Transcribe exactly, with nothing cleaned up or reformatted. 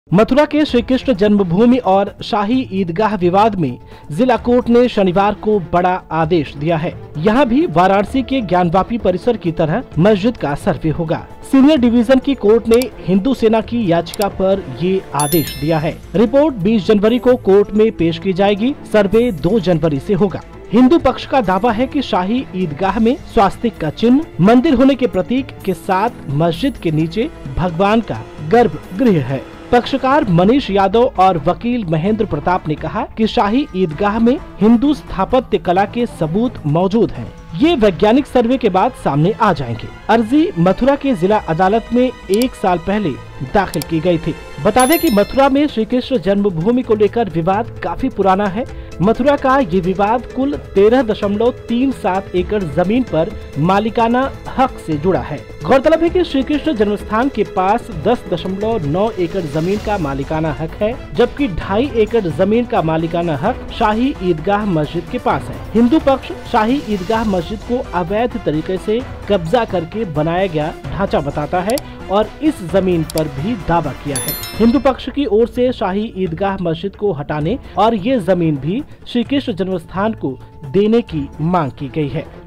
मथुरा के श्री कृष्ण जन्मभूमि और शाही ईदगाह विवाद में जिला कोर्ट ने शनिवार को बड़ा आदेश दिया है। यहाँ भी वाराणसी के ज्ञानवापी परिसर की तरह मस्जिद का सर्वे होगा। सीनियर डिवीजन की कोर्ट ने हिंदू सेना की याचिका पर ये आदेश दिया है। रिपोर्ट बीस जनवरी को कोर्ट में पेश की जाएगी। सर्वे दो जनवरी से होगा। हिंदू पक्ष का दावा है कि शाही ईदगाह में स्वास्तिक का चिन्ह, मंदिर होने के प्रतीक के साथ मस्जिद के नीचे भगवान का गर्भगृह है। पक्षकार मनीष यादव और वकील महेंद्र प्रताप ने कहा कि शाही ईदगाह में हिंदू स्थापत्य कला के सबूत मौजूद हैं। ये वैज्ञानिक सर्वे के बाद सामने आ जाएंगे। अर्जी मथुरा के जिला अदालत में एक साल पहले दाखिल की गई थी। बता दें कि मथुरा में श्री कृष्ण जन्मभूमि को लेकर विवाद काफी पुराना है। मथुरा का ये विवाद कुल तेरह दशमलव तीन सात एकड़ जमीन पर मालिकाना हक से जुड़ा है। गौरतलब है कि श्री कृष्ण जन्मस्थान के पास दस दशमलव नौ एकड़ जमीन का मालिकाना हक है, जबकि ढाई एकड़ जमीन का मालिकाना हक शाही ईदगाह मस्जिद के पास है। हिंदू पक्ष शाही ईदगाह मस्जिद को अवैध तरीके से कब्जा करके बनाया गया ढांचा बताता है और इस जमीन पर भी दावा किया है। हिंदू पक्ष की ओर से शाही ईदगाह मस्जिद को हटाने और ये जमीन भी श्री कृष्ण जन्मस्थान को देने की मांग की गई है।